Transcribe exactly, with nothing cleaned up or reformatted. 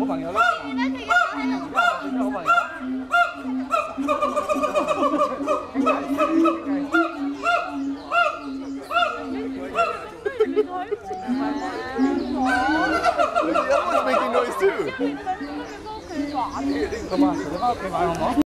朋友啦。 點解佢嘅手喺度？ 變咗好朋友。 Making noise too. Come on，你翻屋企買好唔好？